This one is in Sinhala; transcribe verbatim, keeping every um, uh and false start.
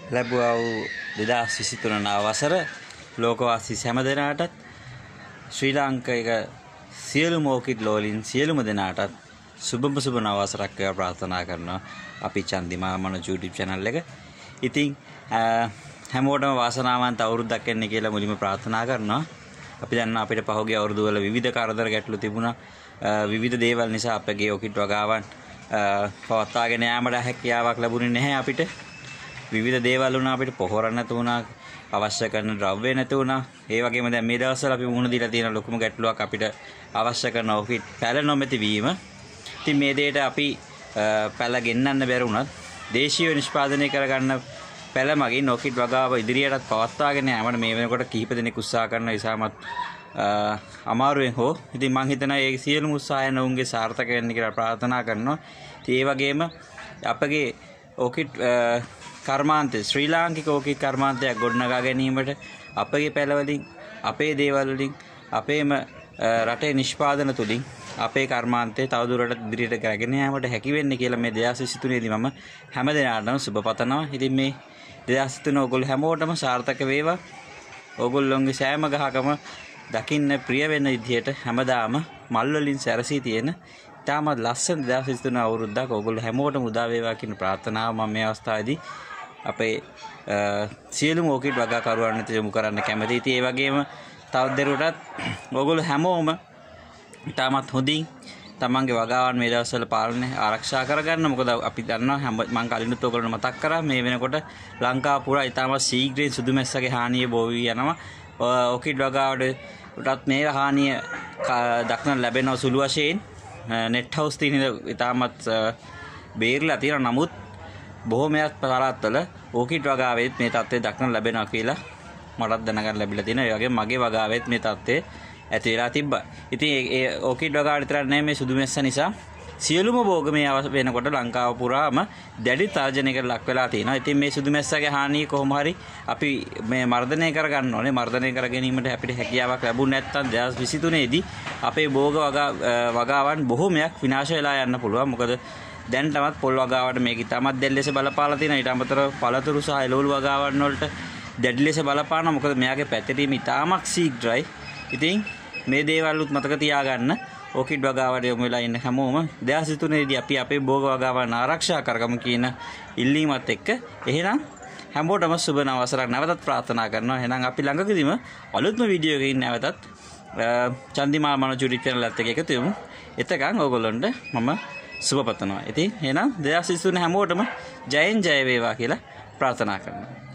ලැබුවා වූ දෙදාස් විසිතුන නව වසර ලෝකවාසී හැම දෙනාටත් ශ්‍රී ලාංකික සියලුම ඕකිඩ් ලෝලින් සියලුම දෙනාටත් සුබම සුබ නව වසරක් වේවා ප්‍රාර්ථනා කරනවා අපි චන්දිමා මනෝ YouTube channel එක. ඉතින් හැමෝටම වාසනාවන්ත අවුරුද්දක් එන්න කියලා මුලින්ම ප්‍රාර්ථනා කරනවා. අපි දන්නවා අපිට පහුගිය අවුරුදු වල විවිධ කරදර ගැටලු තිබුණා. විවිධ දේවල් නිසා අපගේ ඕකිඩ් වගාවන් පවත්වාගෙන යාමට හැකියාවක් ලැබුණේ නැහැ අපිට. විවිධ දේවල් වුණා අපිට පොහොර නැතු වුණා, අවශ්‍ය කරන ද්‍රව්‍ය නැතු වුණා. ඒ වගේම දැන් මේ දවස්වල අපි මුහුණ දීලා තියෙන ලොකුම ගැටලුවක් අපිට අවශ්‍ය කරන ඕකිඩ් පැල නොමැති වීම. ඉතින් මේ දෙයට අපි පැල ගෙන්නන්න බැරි වුණත් දේශීය නිෂ්පාදනය කරගන්න පැල මගින් ඕකිඩ් වගාව ඉදිරියටත් පවත්වාගෙන යාමට මේ වෙනකොට කිහිප දෙනෙක් උත්සාහ කරන ඉතාමත් අමාරුවෙන් හෝ ඉතින් මම හිතනවා ඒ සියලුම උත්සාහයන් ඔවුන්ගේ සාර්ථක වෙන්න කියලා ප්‍රාර්ථනා කරනවා. ඉතින් ඒ වගේම අපගේ ඕකිඩ් කර්මාන්තය ශ්‍රී ලාංකික ඕකිඩ් කර්මාන්තයක් ගොඩනගා ගැනීමට අපගේ පැලවලින් අපේ දේවල් වලින් අපේම රටේ නිෂ්පාදන තුලින් අපේ කර්මාන්තය තවදුරටත් ඉදිරියට කරගෙන යාමට හැකි වෙන්න කියලා මේ දෙදාස් විසිතුන දී මම හැම දිනකටම සුබ පතනවා. ඉතින් මේ දෙදාස් විසිතුන ඔයගොල්ලෝ හැමෝටම සාර්ථක වේවා. ඔයගොල්ලෝගේ සෑම ගහකම දකින්න ප්‍රිය වෙන විදිහට හැමදාම මල් වලින් සැරසී තියෙන තාමත් ලස්සන දෙදාස් විසිතුන අවුරුද්දක් ඔයගොල්ලෝ හැමෝටම උදා වේවා කියන ප්‍රාර්ථනාව මම මේ අවස්ථාවේදී අපේ සියලුම ඕකිඩ් වගාකරුවන්ට යොමු කරන්න කැමතියි. ඉතින් ඒ වගේම තවදුරටත් ඔයගොල්ලෝ හැමෝම තාමත් හොඳින් තමන්ගේ වගාවන් මේ දවස්වල පාලනය ආරක්ෂා කරගන්න. මොකද අපි දන්නවා මම කලිනුත් ඔයගොල්ලන්ට මතක් කරා මේ වෙනකොට ලංකාව පුරා ඉතාමත් ශීඝ්‍රයෙන් සුදු මැස්සගේ හානිය බෝ වී යනවා. ඕකිඩ් වගාවටත් මේ හානිය දක්නට ලැබෙනවා සුළු වශයෙන්. නෙට් හවුස් තියෙන ඉතාමත් බේරලා තියෙනවා. නමුත් බොහෝමයක් පළාත්වල ඕකිඩ් වගාවෙත් මේ තත්ත්වය දක්නට ලැබෙනවා කියලා මටත් දැනගන්න ලැබිලා තියෙනවා. ඒ වගේම මගේ වගාවෙත් මේ තත්ත්වය ඇති වෙලා තිබ්බා. ඉතින් ඒ ඕකිඩ් වගාවට විතර නෙමෙයි මේ සුදු මැස්ස නිසා සියලුම භෝග මේ වෙනකොට ලංකාව පුරාම දැඩි තර්ජනයකට ලක් වෙලා තියෙනවා. ඉතින් මේ සුදු මැස්සගේ හානිය කොහොම හරි අපි මේ මර්ධනය කරගන්න ඕනේ. මර්ධනය කර ගැනීමට අපිට හැකියාවක් ලැබුණ නැත්නම් දෙදාස් විසිතුන දී අපේ භෝග වගාවන් බොහෝමයක් විනාශ වෙලා යන්න පුළුවන්. මොකද දැන් තමත් පොල් වගාවට මේක ඉතාමත් දැඩි ලෙස බලපාලා තියෙනවා. ඊට අමතරව පළතුරු සහ එළවලු වගාවන් වලට දැඩි ලෙස බලපානවා. මොකද මෙයාගේ පැතිරීම ඉතාමත් ශීඝ්‍රයි. ඉතින් මේ දේවල්ුත් මතක තියාගන්න. ඕකිඩ් වගාවට යොමු වෙලා ඉන්න හැමෝම දෙදාස් විසිතුන දී අපි අපේ භෝග වගාවන් ආරක්ෂා කරගමු කියන ඉල්ලීමත් එක්ක එහෙනම් හැමෝටම සුබ නව වසරක් නැවතත් ප්‍රාර්ථනා කරනවා. එහෙනම් අපි ළඟකදීම අලුත්ම වීඩියෝ එකකින් නැවතත් චන්දිමා මනෝ YouTube channel එකත් එක්ක එකතු වෙමු. එතකන් ඕගොල්ලොන්ට මම සුබ පතනවා. ඉතින් එහෙනම් දෙදාස් විසිතුන හැමෝටම ජයෙන් ජය වේවා කියලා ප්‍රාර්ථනා කරනවා.